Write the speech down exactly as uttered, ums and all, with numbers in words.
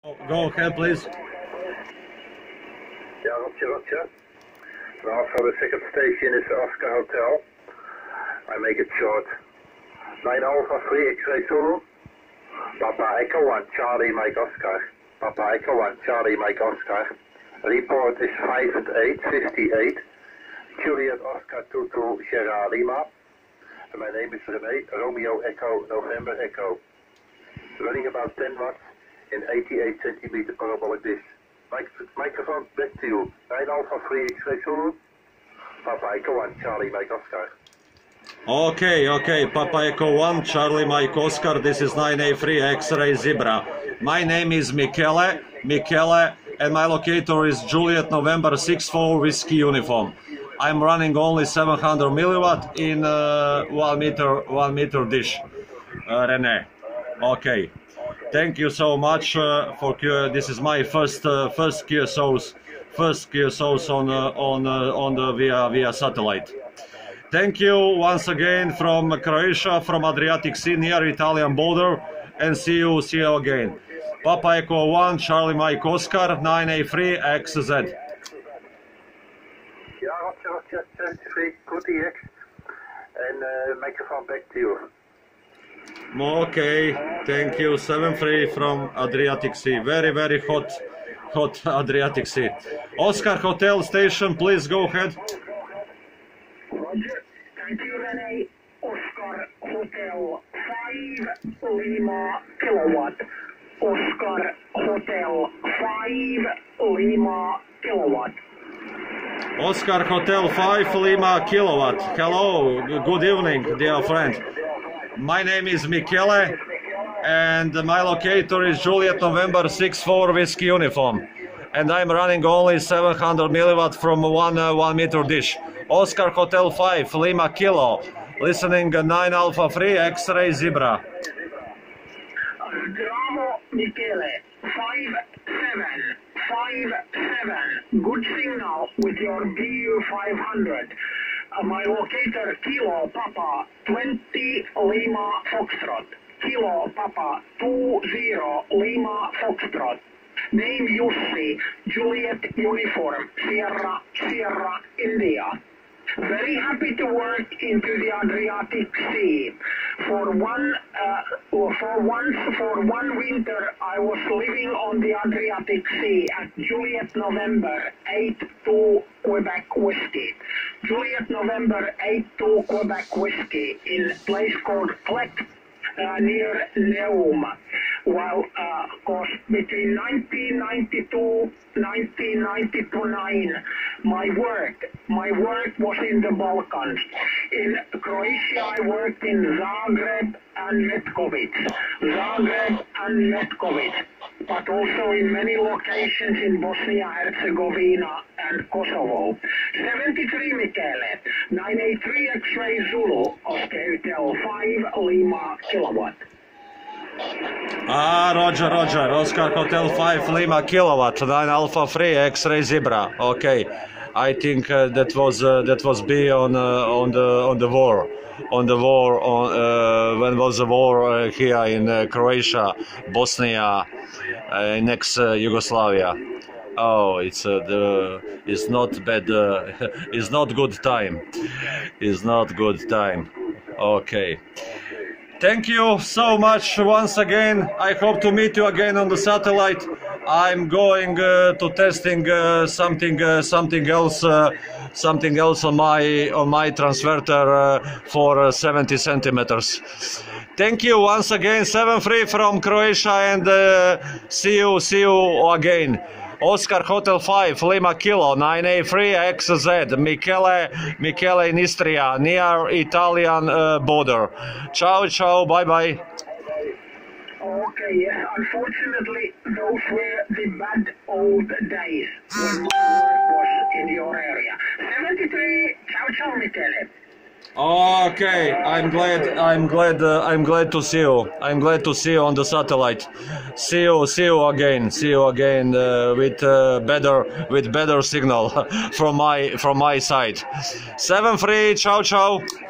Go ahead, please. Yeah, Roger, Roger. Now for the second station is Oscar Hotel. I make it short. nine Alpha three X-ray Zulu. Papa Echo one Charlie Mike Oscar. Papa Echo one Charlie Mike Oscar. Report is five and eight, fifty-eight. Juliet Oscar two two Sierra Lima. And my name is Rene, Romeo Echo, November Echo. Running about ten watts in eighty-eight centimeter parabolic dish. Mic microphone back to you. nine Alpha three X-ray Zulu. Papa Echo one Charlie Mike Oscar. Okay, okay, Papa Echo one, Charlie Mike Oscar, this is nine A three X-ray Zebra. My name is Michele, Michele, and my locator is Juliet November six four Whiskey Uniform. I'm running only seven hundred milliwatt in uh, one meter, one meter dish, uh, Rene. Okay, thank you so much uh, for Q. This is my first uh, first Q S Os, first Q S Os on uh, on uh, on the via via satellite. Thank you once again from Croatia, from Adriatic Sea near Italian border, and see you, see you again. Papa Echo one, Charlie Mike Oscar, nine A three X Z. Yeah, Roger, Roger, seventy-three, good E X, and uh, microphone back to you. Okay, thank you, seven three from Adriatic Sea, very, very hot, hot Adriatic Sea. Oscar Hotel Station, please go ahead. Roger, thank you, Rene. Oscar Hotel five Lima kilowatt. Oscar Hotel five Lima kilowatt. Oscar Hotel five Lima kilowatt. Hello, good evening, dear friend. My name is Michele, and my locator is Juliet November six four Whiskey Uniform. And I'm running only seven hundred milliwatt from one uh, one meter dish. Oscar Hotel five Lima Kilo, listening uh, nine Alpha three X-ray Zebra. Bravo, Michele, five seven, five seven, good signal with your B U five hundred. Uh, my locator, Kilo Papa, twenty Lima Foxtrot. Kilo Papa, two zero Lima Foxtrot. Name Jussi, Juliet Uniform, Sierra, Sierra, India. Very happy to work into the Adriatic Sea. For one, uh, for once, for one winter, I was living on the Adriatic Sea at Juliet November eight two Quebec Whiskey. Juliet November eight two Quebec Whiskey in a place called Plec, uh, near Neum. While, uh, course, between nineteen ninety-two, nineteen ninety-two nine, my work, my work was in the Balkans. In Croatia, I worked in Zagreb and Metkovic, Zagreb and Metkovic, but also in many locations in Bosnia, Herzegovina and Kosovo. seventy-three Michele, nine A three X-ray Zulu, Oscar Hotel five Lima kilowatt. Ah, Roger, Roger, Oscar Hotel five Lima Kilowatt, nine Alpha three X-ray Zebra. Okay, I think uh, that was uh, that was B on uh, on the on the war, on the war on uh, when was the war uh, here in uh, Croatia, Bosnia, uh, next uh, Yugoslavia. Oh, it's uh, the it's not bad. Uh, it's not good time. It's not good time. Okay. Thank you so much once again. I hope to meet you again on the satellite. I'm going uh, to testing uh, something uh, something else uh, something else on my on my transverter uh, for uh, seventy centimeters. Thank you once again. seven three from Croatia, and uh, see you see you again. Oscar Hotel five Lima Kilo, nine A three X Z, Michele, Michele in Istria, near Italian uh, border. Ciao, ciao, bye bye. Okay, yes, unfortunately, those were the bad old days when my work was in your area. seventy-three, ciao, ciao, Michele. Okay, I'm glad. I'm glad. Uh, I'm glad to see you. I'm glad to see you on the satellite. See you. See you again. See you again uh, with uh, better with better signal from my from my side. Seven three. Ciao ciao.